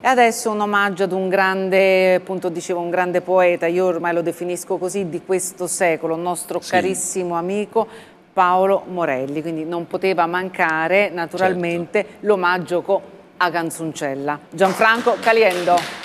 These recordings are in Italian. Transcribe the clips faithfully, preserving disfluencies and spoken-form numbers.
E adesso un omaggio ad un grande, appunto dicevo, un grande poeta, io ormai lo definisco così, di questo secolo, un nostro sì. carissimo amico Paolo Morelli, quindi non poteva mancare naturalmente certo. l'omaggio a Canzoncella. Gianfranco Caliendo.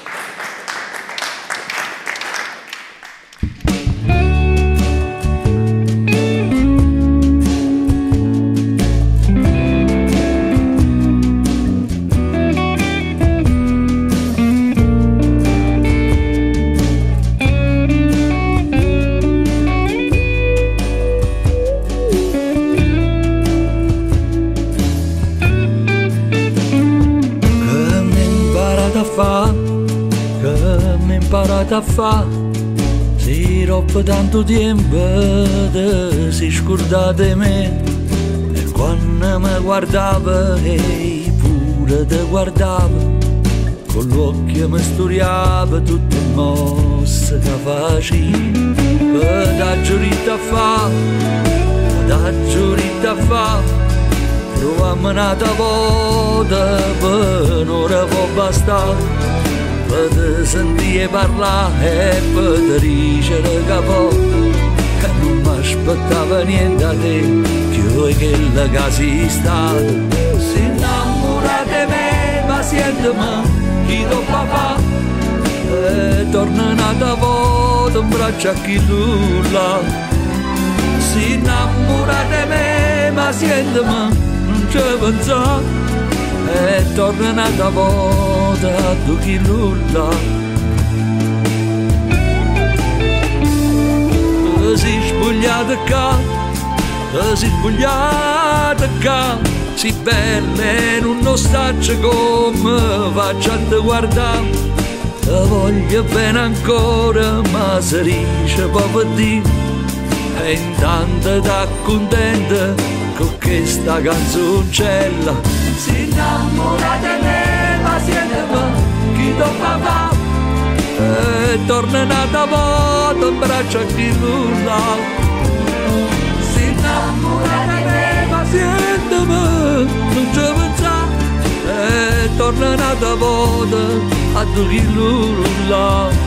Che mi ho imparato a fare, si troppo tanto tempo te si scordate di me, e quando mi guardava e pure te guardava, con l'occhio mi storiava tutte le mosse che facevi. E da giurita a fa, da giurita a fa, provammo un'altra volta per un'ora può bastare, per te sentire parlare e per te dicere che poi che non mi aspettava niente da te, che io e quella che sei stata. Si innamora di me, ma sentimi chi lo papà, e torna un'altra volta in braccio a chi nulla. Si innamora di me, ma sentimi ci pensa, e torna un'altra volta a tu chi nulla. Si spogliata qua, si spogliata qua, si bella e non lo staccia come faccio a te guardare. Te voglio bene ancora, ma si dice proprio di, e intanto ti contenta con questa canzoncella. Si innamora di me, ma sentimi chi do papà, e torna un'altra volta in braccio a chi nulla. Si innamora di me, ma sentimi, non ci pensa, e torna un'altra volta a tu chi nulla.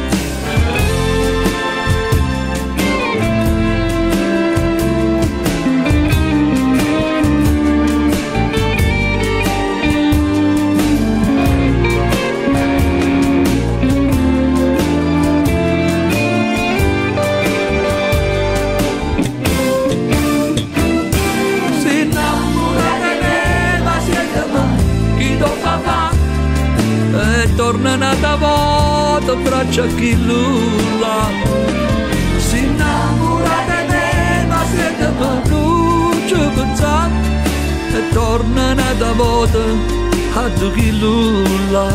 Torna un'altra volta in braccio a chi nulla. Si innamora di me, ma sentimi non ci pensa, e torna un'altra volta a tu chi nulla.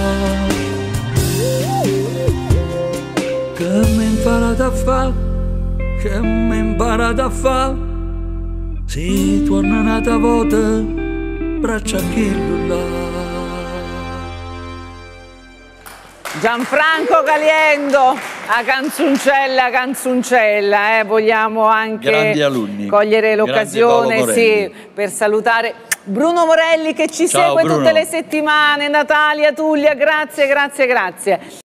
Che mi ho imparato a fare, che mi ho imparato a fare, si torna un'altra volta in braccio a chi nulla. Gianfranco Caliendo, a Canzoncella, Canzoncella, eh, vogliamo anche cogliere l'occasione sì, per salutare Bruno Morelli che ci Ciao, segue Bruno. tutte le settimane, Natalia, Tullia, grazie, grazie, grazie.